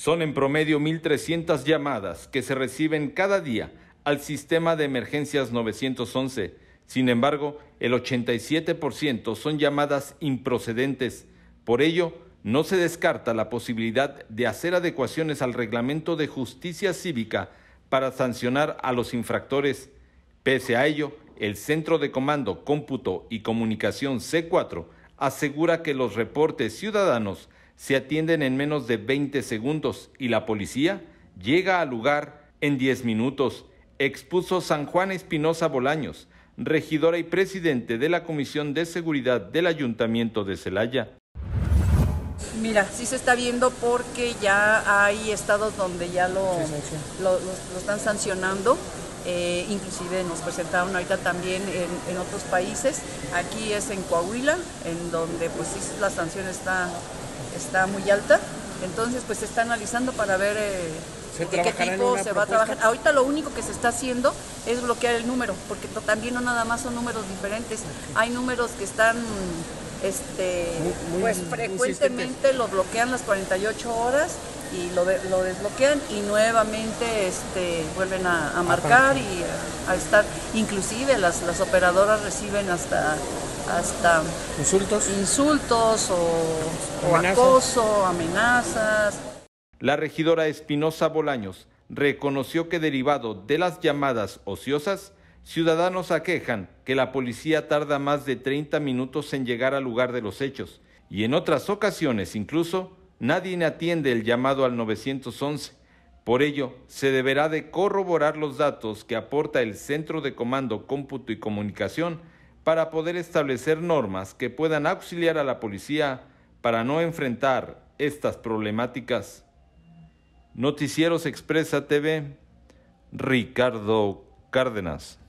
Son en promedio 1.300 llamadas que se reciben cada día al sistema de emergencias 911. Sin embargo, el 87% son llamadas improcedentes. Por ello, no se descarta la posibilidad de hacer adecuaciones al reglamento de justicia cívica para sancionar a los infractores. Pese a ello, el Centro de Comando, Cómputo y Comunicación C4 asegura que los reportes ciudadanos se atienden en menos de 20 segundos y la policía llega al lugar en 10 minutos, expuso San Juan Espinosa Bolaños, regidora y presidente de la Comisión de Seguridad del Ayuntamiento de Celaya. Mira, sí se está viendo porque ya hay estados donde ya lo están sancionando. Inclusive nos presentaron ahorita también en otros países. Aquí es en Coahuila, en donde pues sí la sanción está muy alta. Entonces pues se está analizando para ver de qué tipo se va a trabajar. Ahorita lo único que se está haciendo es bloquear el número, porque también no nada más son números diferentes. Hay números que están pues frecuentemente lo bloquean las 48 horas y lo desbloquean y nuevamente vuelven a marcar y a estar. Inclusive las operadoras reciben hasta insultos o acoso, amenazas. La regidora Espinosa Bolaños reconoció que derivado de las llamadas ociosas, ciudadanos aquejan que la policía tarda más de 30 minutos en llegar al lugar de los hechos y en otras ocasiones incluso nadie atiende el llamado al 911. Por ello, se deberá de corroborar los datos que aporta el Centro de Comando, Cómputo y Comunicación para poder establecer normas que puedan auxiliar a la policía para no enfrentar estas problemáticas. Noticieros Expresa TV, Ricardo Cárdenas.